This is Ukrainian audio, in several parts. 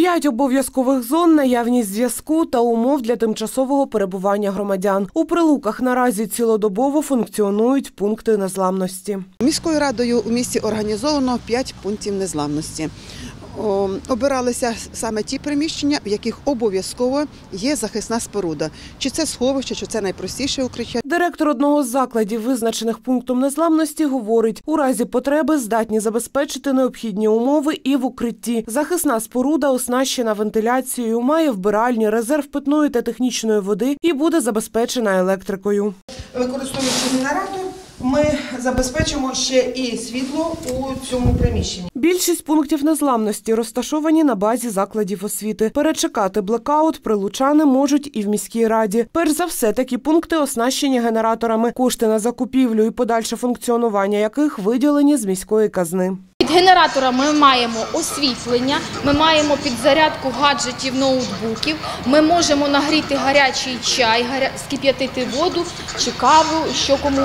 5 обов'язкових зон, наявність зв'язку та умов для тимчасового перебування громадян. У Прилуках наразі цілодобово функціонують пункти незламності. Міською радою у місті організовано 5 пунктів незламності. Обиралися саме ті приміщення, в яких обов'язково є захисна споруда. Чи це сховище, чи це найпростіше укриття. Директор одного з закладів, визначених пунктом незламності, говорить, у разі потреби здатні забезпечити необхідні умови і в укритті. Захисна споруда оснащена вентиляцією, має вбиральні, резерв питної та технічної води і буде забезпечена електрикою. Використовуючи генератор, ми забезпечимо ще і світло у цьому приміщенні. Більшість пунктів незламності розташовані на базі закладів освіти. Перечекати блекаут прилучани можуть і в міській раді. Перш за все, такі пункти оснащені генераторами, кошти на закупівлю і подальше функціонування яких виділені з міської казни. Під генератора ми маємо освітлення, ми маємо підзарядку гаджетів, ноутбуків, ми можемо нагріти гарячий чай, скип'ятити воду чи каву, що кому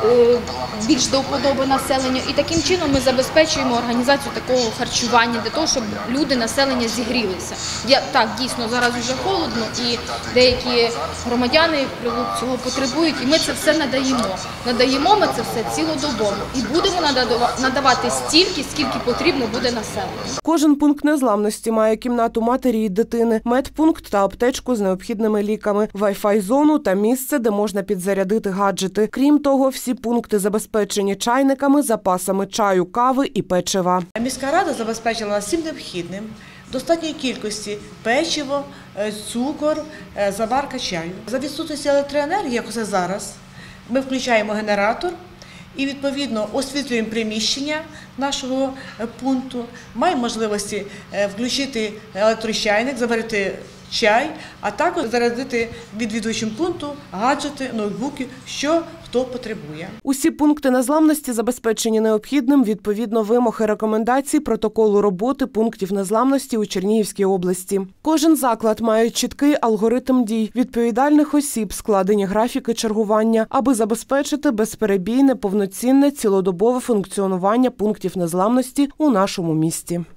більш до вподоби населенню. І таким чином ми забезпечуємо організацію такого харчування для того, щоб люди, населення зігрілися. Так, дійсно, зараз вже холодно і деякі громадяни цього потребують, і ми це все надаємо. Надаємо ми це все цілодобово і будемо надавати стільки, скільки потрібно буде населенню. Кожен пункт незламності має кімнату матері і дитини, медпункт та аптечку з необхідними ліками, вай-фай-зону та місце, де можна підзарядити гаджети. Крім того, всі пункти забезпечені чайниками, запасами чаю, кави і печива. Міська рада забезпечила нас всім необхідним, достатньої кількості печиво, цукор, заварка чаю. За відсутності електроенергії, як це зараз, ми включаємо генератор і, відповідно, освітлюємо приміщення нашого пункту, маємо можливості включити електрочайник, заварити чай, а також зарядити відвідувачам пункту гаджети, ноутбуки, що хто потребує. Усі пункти незламності забезпечені необхідним відповідно вимог і рекомендацій протоколу роботи пунктів незламності у Чернігівській області. Кожен заклад має чіткий алгоритм дій, відповідальних осіб, складені графіки чергування, аби забезпечити безперебійне, повноцінне, цілодобове функціонування пунктів незламності у нашому місті.